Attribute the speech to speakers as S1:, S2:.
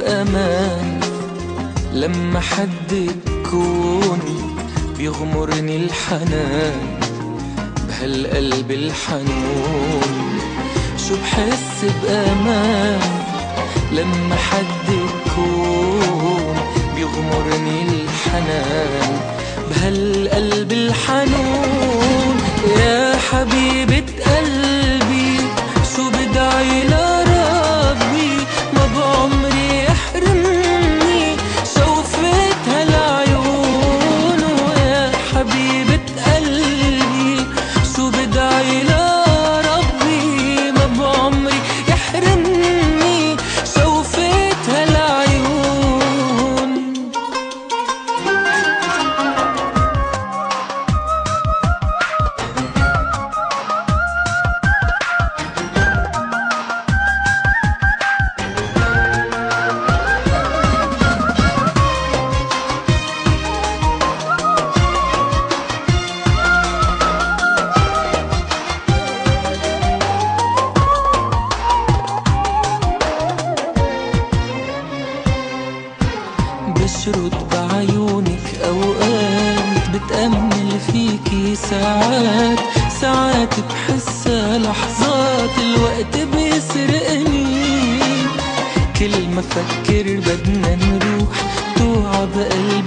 S1: بأمان لما حد يكون بيغمرني الحنان بهالقلب الحنون. شو بحس بأمان لما حد يكون بيغمرني الحنان بهالقلب الحنون. يا حبيبة قلبي شو بدعي لربي ما بعمري يحرمني شوفت هالعيون. ويا حبيبة قلبي شو بدعي لربي ما بعمري يحرمني شوفت هالعيون. بشرد بعيونك أوقات بتأمل فيكي ساعات ساعات بحسها لحظات الوقت بيسرقني. كل ما فكر بدنا نروح توعى بقلبي